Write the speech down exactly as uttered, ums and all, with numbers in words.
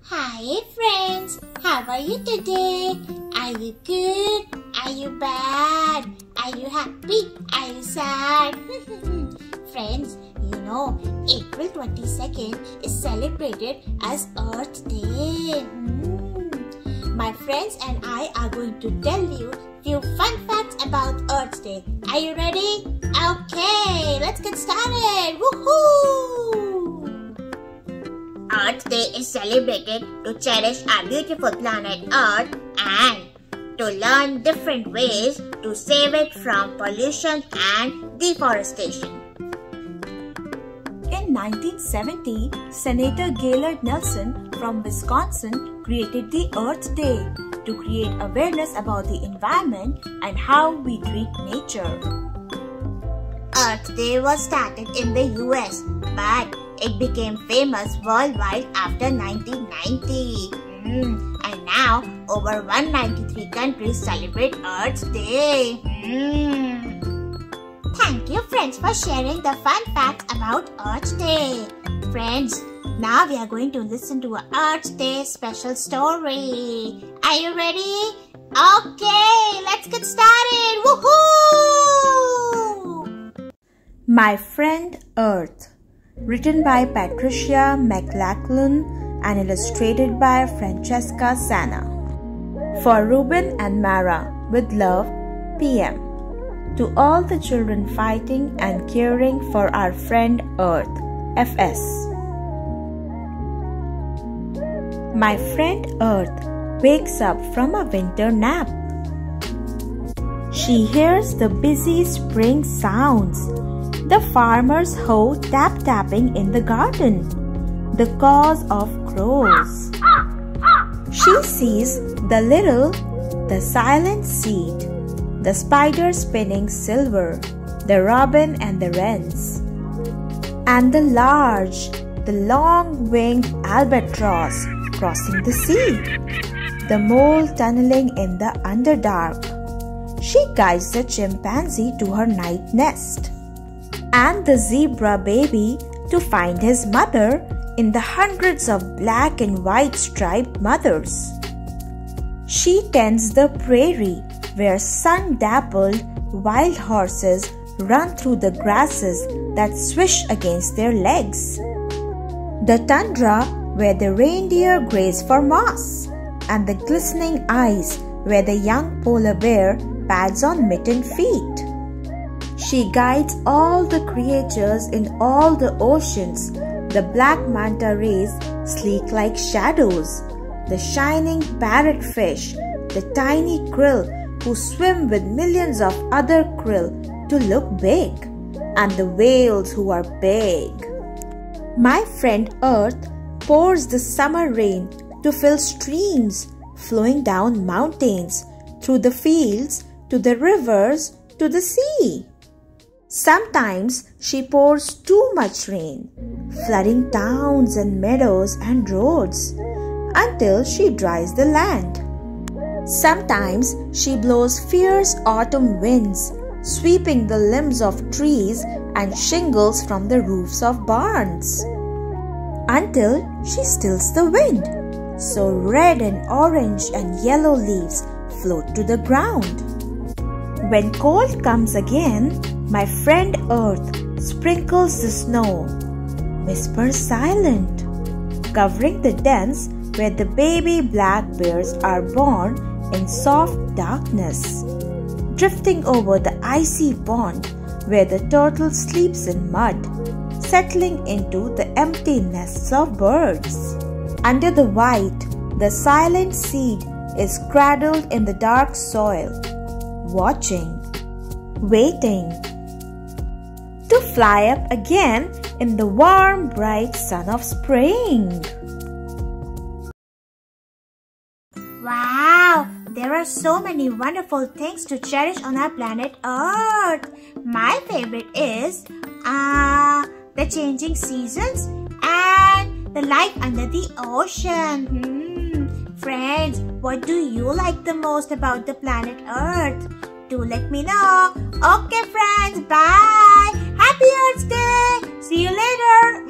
Hi friends, how are you today? Are you good? Are you bad? Are you happy? Are you sad? Friends, you know April twenty-second is celebrated as Earth Day. Hmm. My friends and I are going to tell you few fun facts about Earth Day. Are you ready? Okay, let's get started. Woohoo! Earth Day is celebrated to cherish our beautiful planet Earth and to learn different ways to save it from pollution and deforestation. In nineteen seventy, Senator Gaylord Nelson from Wisconsin created the Earth Day to create awareness about the environment and how we treat nature. Earth Day was started in the U S, but it became famous worldwide after nineteen ninety. Mm. And now, over one hundred ninety-three countries celebrate Earth Day. Mm. Thank you friends for sharing the fun facts about Earth Day. Friends, now we are going to listen to an Earth Day special story. Are you ready? Okay, let's get started. Woohoo! My Friend Earth, written by Patricia, MacLachlan and illustrated by Francesca Sana. For Ruben and Mara, with love, P M To all the children fighting and caring for our friend Earth, F S My friend Earth wakes up from a winter nap. She hears the busy spring sounds, the farmer's hoe tap-tapping in the garden, the caws of crows. She sees the little, the silent seed, the spider spinning silver, the robin and the wrens, and the large, the long-winged albatross crossing the sea, the mole tunneling in the underdark. She guides the chimpanzee to her night nest, and the zebra baby to find his mother in the hundreds of black and white striped mothers. She tends the prairie where sun-dappled wild horses run through the grasses that swish against their legs, the tundra where the reindeer graze for moss, and the glistening ice where the young polar bear pads on mittened feet. She guides all the creatures in all the oceans, the black manta rays sleek like shadows, the shining parrotfish, the tiny krill who swim with millions of other krill to look big, and the whales who are big. My friend Earth pours the summer rain to fill streams flowing down mountains, through the fields, to the rivers, to the sea. Sometimes she pours too much rain, flooding towns and meadows and roads, until she dries the land. Sometimes she blows fierce autumn winds, sweeping the limbs of trees and shingles from the roofs of barns, until she stills the wind, so red and orange and yellow leaves float to the ground. When cold comes again, my friend Earth sprinkles the snow, whispers silent, covering the dens where the baby black bears are born in soft darkness, drifting over the icy pond where the turtle sleeps in mud, settling into the empty nests of birds. Under the white, the silent seed is cradled in the dark soil, watching, waiting to fly up again in the warm, bright sun of spring. Wow, there are so many wonderful things to cherish on our planet Earth. My favorite is uh, the changing seasons and the life under the ocean. Hmm. Friends, what do you like the most about the planet Earth? Do let me know. Okay friends, bye. Happy Earth Day. See you later.